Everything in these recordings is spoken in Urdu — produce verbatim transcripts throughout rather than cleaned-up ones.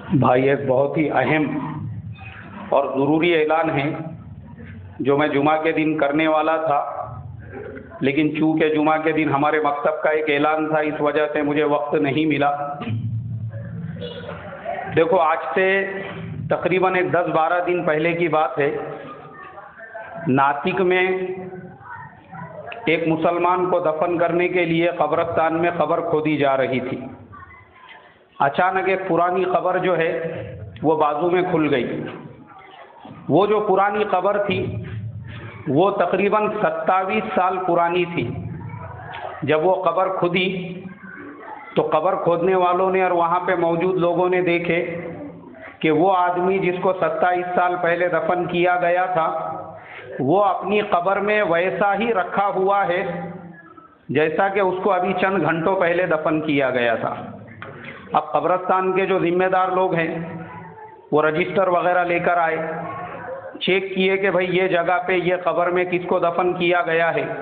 بھائی ایک بہت ہی اہم اور ضروری اعلان ہے جو میں جمعہ کے دن کرنے والا تھا، لیکن چونکہ جمعہ کے دن ہمارے مکتب کا ایک اعلان تھا، اس وجہ سے مجھے وقت نہیں ملا۔ دیکھو، آج سے تقریباً ایک دس بارہ دن پہلے کی بات ہے، ناسک میں ایک مسلمان کو دفن کرنے کے لیے قبرستان میں قبر کھودی جا رہی تھی۔ اچانک ایک پرانی قبر جو ہے وہ بازو میں کھل گئی۔ وہ جو پرانی قبر تھی وہ تقریباً ستائیس سال پرانی تھی۔ جب وہ قبر کھدی تو قبر کھودنے والوں نے اور وہاں پہ موجود لوگوں نے دیکھے کہ وہ آدمی جس کو ستائیس سال پہلے دفن کیا گیا تھا وہ اپنی قبر میں ویسا ہی رکھا ہوا ہے جیسا کہ اس کو ابھی چند گھنٹوں پہلے دفن کیا گیا تھا۔ اب قبرستان کے جو ذمہ دار لوگ ہیں وہ رجسٹر وغیرہ لے کر آئے، چیک کیے کہ بھئی یہ جگہ پہ یہ قبر میں کس کو دفن کیا گیا ہے۔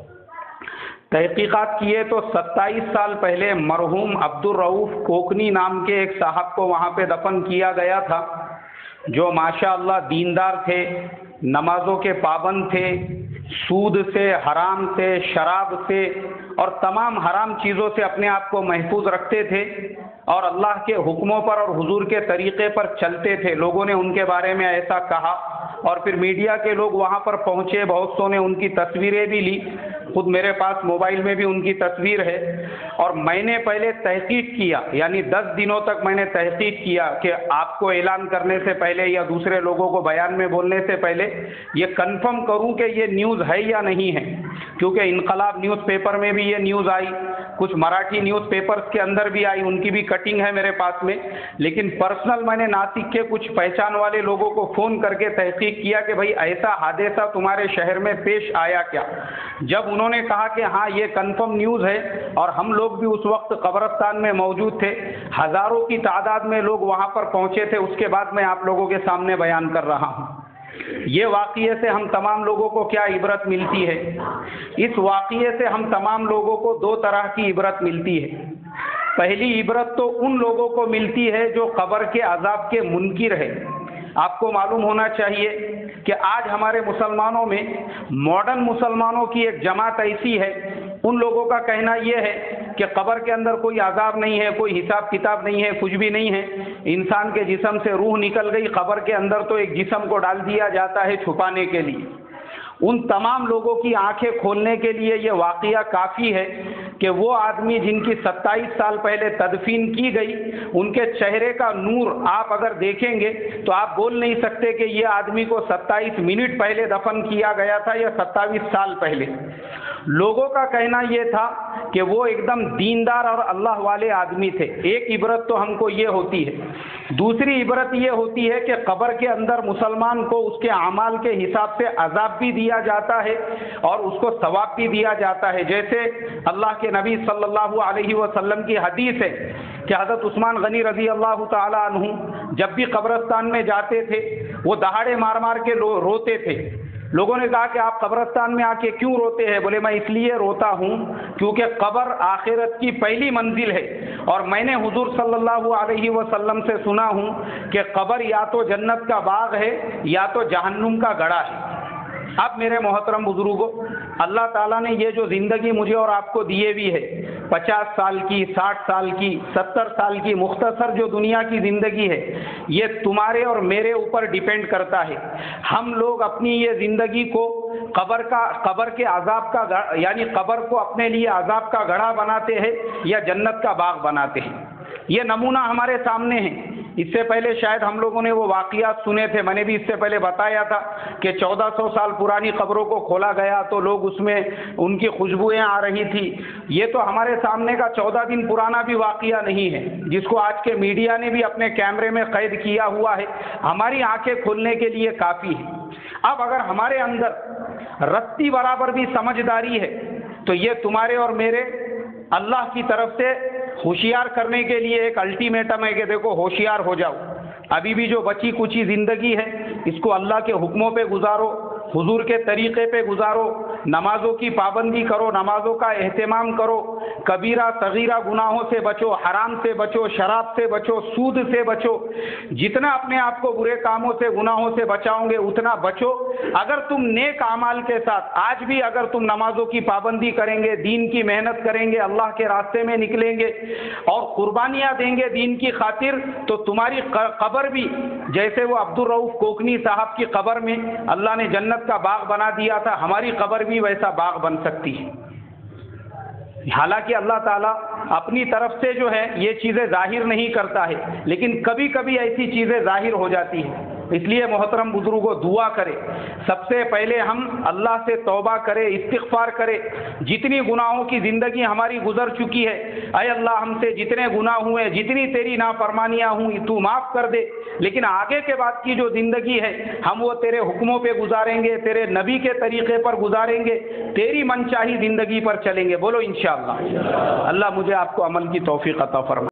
تحقیقات کیے تو ستائیس سال پہلے مرحوم عبد الرؤف کوکنی نام کے ایک صاحب کو وہاں پہ دفن کیا گیا تھا، جو ماشاء اللہ دیندار تھے، نمازوں کے پابند تھے، سود سے، حرام سے، شراب سے اور تمام حرام چیزوں سے اپنے آپ کو محفوظ رکھتے تھے اور اللہ کے حکموں پر اور حضور کے طریقے پر چلتے تھے۔ لوگوں نے ان کے بارے میں ایسا کہا اور پھر میڈیا کے لوگ وہاں پر پہنچے، بہت سو نے ان کی تصویریں بھی لی، خود میرے پاس موبائل میں بھی ان کی تصویر ہے۔ اور میں نے پہلے تحقیق کیا، یعنی دس دنوں تک میں نے تحقیق کیا کہ آپ کو اعلان کرنے سے پہلے یا دوسرے لوگوں کو بیان میں بولنے سے پہلے یہ کنفرم کروں کہ یہ نیوز ہے یا نہیں ہے، کیونکہ انقلاب نیوز پیپر میں بھی یہ نیوز آئی، کچھ مراٹھی نیوز پیپرز کے اندر بھی آئی، ان کی بھی کٹنگ ہے میرے پاس میں۔ لیکن پرسنل میں نے ناسک کے کچھ پہچان والے لوگوں کو فون کر کے تحقیق کیا کہ بھئی ایسا حادثہ تمہارے شہر میں پیش آیا کیا۔ جب انہوں نے کہا کہ ہاں یہ کنفرم نیوز ہے اور ہم لوگ بھی اس وقت قبرستان میں موجود تھے، ہزاروں کی تعداد میں لوگ وہاں پر پہنچے تھے، اس کے بعد میں آپ لوگوں کے سامنے بیان کر رہا ہوں۔ یہ واقعے سے ہم تمام لوگوں کو کیا عبرت ملتی ہے؟ اس واقعے سے ہم تمام لوگوں کو دو طرح کی عبرت ملتی ہے۔ پہلی عبرت تو ان لوگوں کو ملتی ہے جو قبر کے عذاب کے منکر ہے۔ آپ کو معلوم ہونا چاہیے کہ آج ہمارے مسلمانوں میں ماڈرن مسلمانوں کی ایک جماعت ایسی ہے، ان لوگوں کا کہنا یہ ہے کہ قبر کے اندر کوئی عذاب نہیں ہے، کوئی حساب کتاب نہیں ہے، کچھ بھی نہیں ہے، انسان کے جسم سے روح نکل گئی، قبر کے اندر تو ایک جسم کو ڈال دیا جاتا ہے چھپانے کے لیے۔ ان تمام لوگوں کی آنکھیں کھولنے کے لیے یہ واقعہ کافی ہے کہ وہ آدمی جن کی ستائیس سال پہلے تدفین کی گئی، ان کے چہرے کا نور آپ اگر دیکھیں گے تو آپ بول نہیں سکتے کہ یہ آدمی کو ستائیس منٹ پہلے دفن کیا گیا تھا یا ستائیس سال پہلے۔ لوگوں کا کہنا یہ تھا کہ وہ ایک دم دیندار اور اللہ والے آدمی تھے۔ ایک عبرت تو ہم کو یہ ہوتی ہے۔ دوسری عبرت یہ ہوتی ہے کہ قبر کے اندر مسلمان کو اس کے اعمال کے حساب سے عذاب بھی دیا جاتا ہے اور اس کو ثواب بھی دیا جاتا ہے۔ جیسے اللہ کے نبی صلی اللہ علیہ وسلم کی حدیث ہے کہ حضرت عثمان غنی رضی اللہ تعالی عنہ جب بھی قبرستان میں جاتے تھے وہ دہاڑے مار مار کے روتے تھے۔ لوگوں نے کہا کہ آپ قبرستان میں آ کے کیوں روتے ہیں؟ بولے میں اس لیے روتا ہوں کیونکہ قبر آخرت کی پہلی منزل ہے اور میں نے حضور صلی اللہ علیہ وسلم سے سنا ہوں کہ قبر یا تو جنت کا باغ ہے یا تو جہنم کا گڑھا ہے۔ اب میرے محترم بزرگوں، اللہ تعالیٰ نے یہ جو زندگی مجھے اور آپ کو دیے ہوئی ہے، پچاس سال کی، ساٹھ سال کی، ستر سال کی، مختصر جو دنیا کی زندگی ہے، یہ تمہارے اور میرے اوپر ڈیپینڈ کرتا ہے۔ ہم لوگ اپنی یہ زندگی کو قبر کا قبر کے عذاب کا یعنی قبر کو اپنے لیے عذاب کا گڑھا بناتے ہیں یا جنت کا باغ بناتے ہیں۔ یہ نمونہ ہمارے سامنے ہے۔ اس سے پہلے شاید ہم لوگوں نے وہ واقعات سنے تھے، میں نے بھی اس سے پہلے بتایا تھا کہ چودہ سو سال پرانی قبروں کو کھولا گیا تو لوگ اس میں ان کی خوشبوئیں آ رہی تھی۔ یہ تو ہمارے سامنے کا چودہ دن پرانا بھی واقعہ نہیں ہے جس کو آج کے میڈیا نے بھی اپنے کیمرے میں قید کیا ہوا ہے، ہماری آنکھیں کھولنے کے لیے کافی ہے۔ اب اگر ہمارے اندر رتی برابر بھی سمجھداری ہے تو یہ تمہارے اور میرے اللہ کی طرف سے ہوشیار کرنے کے لیے ایک الٹیمیٹم ہے کہ دیکھو ہوشیار ہو جاؤ، ابھی بھی جو بچی کچی زندگی ہے اس کو اللہ کے حکموں پہ گزارو، حضور کے طریقے پہ گزارو، نمازوں کی پابندی کرو، نمازوں کا اہتمام کرو، کبیرہ صغیرہ گناہوں سے بچو، حرام سے بچو، شراب سے بچو، سود سے بچو. جتنا اپنے آپ کو برے کاموں سے گناہوں سے بچاؤ گے اتنا بچو. اگر تم نیک اعمال کے ساتھ آج بھی اگر تم نمازوں کی پابندی کریں گے، دین کی محنت کریں گے، اللہ کے راستے میں نکلیں گے اور قربانیاں دیں گے دین کی خاطر، تو تمہاری قبر بھی جیسے وہ عبد الرؤف کوکنی صاحب کی قبر میں اللہ نے جنت کا باغ بنا دیا تھا، ہماری قبر بھی ویسا باغ بن سکتی ہے. حالانکہ اللہ تعالیٰ اپنی طرف سے جو ہے یہ چیزیں ظاہر نہیں کرتا ہے، لیکن کبھی کبھی ایسی چیزیں ظاہر ہو جاتی ہیں. اس لیے محترم بزرگوں دعا کرے، سب سے پہلے ہم اللہ سے توبہ کرے، استغفار کرے. جتنی گناہوں کی زندگی ہماری گزر چکی ہے، اے اللہ ہم سے جتنے گناہ ہوئے، جتنی تیری نافرمانیاں ہوں تو معاف کر دے. لیکن آگے کے بعد کی جو زندگی ہے ہم وہ تیرے حکموں پہ گزاریں گے، تیرے نبی کے طریقے پر گزاریں گے، تیری من چاہی زندگی پر چلیں گے. بولو انشاءاللہ. اللہ مجھے آپ کو عمل کی توفیق عطا فرمائے.